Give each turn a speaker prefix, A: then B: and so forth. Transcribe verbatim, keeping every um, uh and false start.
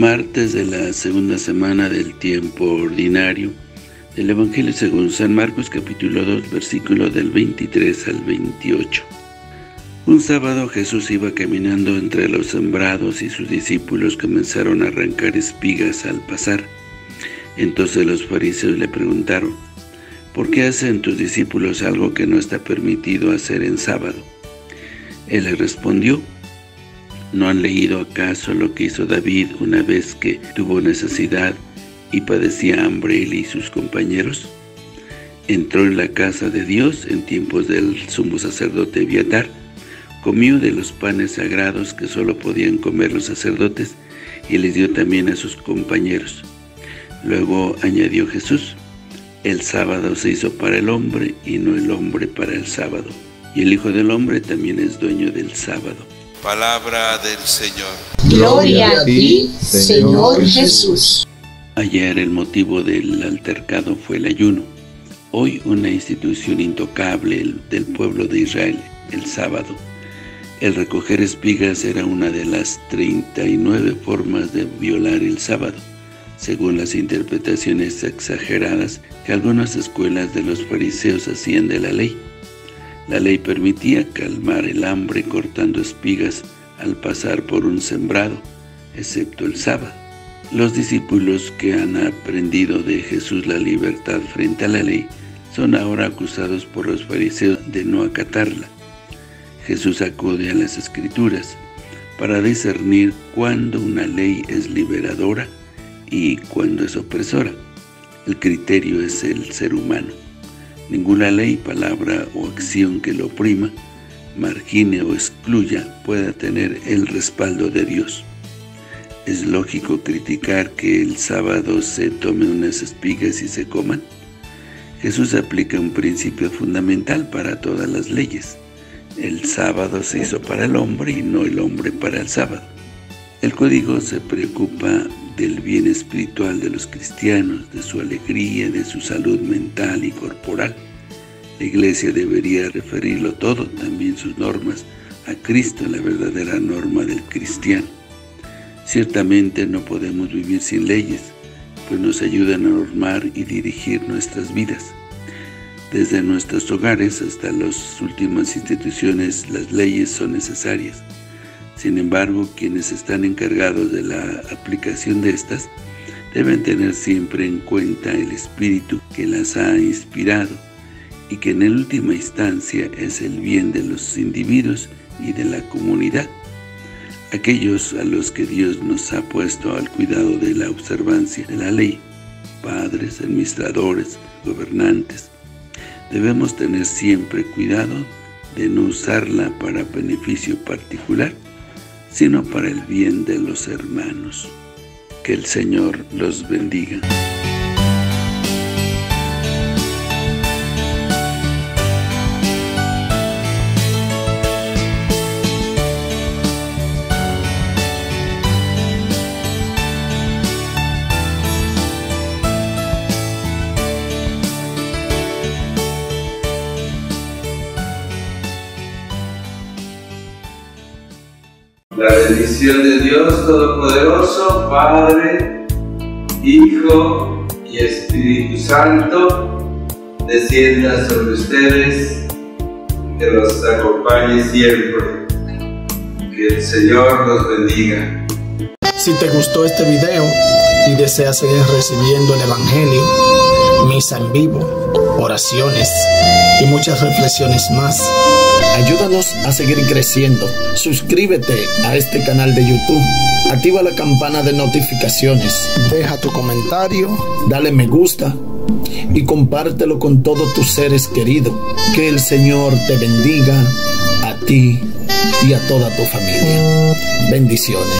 A: Martes de la segunda semana del tiempo ordinario del Evangelio según San Marcos, capítulo dos, versículo del veintitrés al veintiocho. Un sábado Jesús iba caminando entre los sembrados y sus discípulos comenzaron a arrancar espigas al pasar. Entonces los fariseos le preguntaron: ¿por qué hacen tus discípulos algo que no está permitido hacer en sábado? Él les respondió: ¿no han leído acaso lo que hizo David una vez que tuvo necesidad y padecía hambre él y sus compañeros? Entró en la casa de Dios en tiempos del sumo sacerdote Abiatar, comió de los panes sagrados que solo podían comer los sacerdotes y les dio también a sus compañeros. Luego añadió Jesús: el sábado se hizo para el hombre y no el hombre para el sábado, y el Hijo del Hombre también es dueño del sábado.
B: Palabra del Señor.
C: Gloria a ti, Señor Jesús.
A: Ayer el motivo del altercado fue el ayuno. Hoy una institución intocable del pueblo de Israel, el sábado. El recoger espigas era una de las treinta y nueve formas de violar el sábado, según las interpretaciones exageradas que algunas escuelas de los fariseos hacían de la ley. La ley permitía calmar el hambre cortando espigas al pasar por un sembrado, excepto el sábado. Los discípulos que han aprendido de Jesús la libertad frente a la ley son ahora acusados por los fariseos de no acatarla. Jesús acude a las Escrituras para discernir cuándo una ley es liberadora y cuándo es opresora. El criterio es el ser humano. Ninguna ley, palabra o acción que lo oprima, margine o excluya pueda tener el respaldo de Dios. ¿Es lógico criticar que el sábado se tomen unas espigas y se coman? Jesús aplica un principio fundamental para todas las leyes. El sábado se hizo para el hombre y no el hombre para el sábado. El código se preocupa del bien espiritual de los cristianos, de su alegría, de su salud mental y corporal. La Iglesia debería referirlo todo, también sus normas, a Cristo, la verdadera norma del cristiano. Ciertamente no podemos vivir sin leyes, pues nos ayudan a normar y dirigir nuestras vidas. Desde nuestros hogares hasta las últimas instituciones, las leyes son necesarias. Sin embargo, quienes están encargados de la aplicación de estas deben tener siempre en cuenta el espíritu que las ha inspirado y que en última instancia es el bien de los individuos y de la comunidad. Aquellos a los que Dios nos ha puesto al cuidado de la observancia de la ley, padres, administradores, gobernantes, debemos tener siempre cuidado de no usarla para beneficio particular, sino para el bien de los hermanos. Que el Señor los bendiga.
D: La bendición de Dios Todopoderoso, Padre, Hijo y Espíritu Santo, descienda sobre ustedes, que los acompañe siempre. Que el Señor los bendiga.
E: Si te gustó este video y deseas seguir recibiendo el Evangelio, misa en vivo, oraciones y muchas reflexiones más, ayúdanos a seguir creciendo. Suscríbete a este canal de YouTube, activa la campana de notificaciones, deja tu comentario, dale me gusta y compártelo con todos tus seres queridos. Que el Señor te bendiga a ti y a toda tu familia. Bendiciones.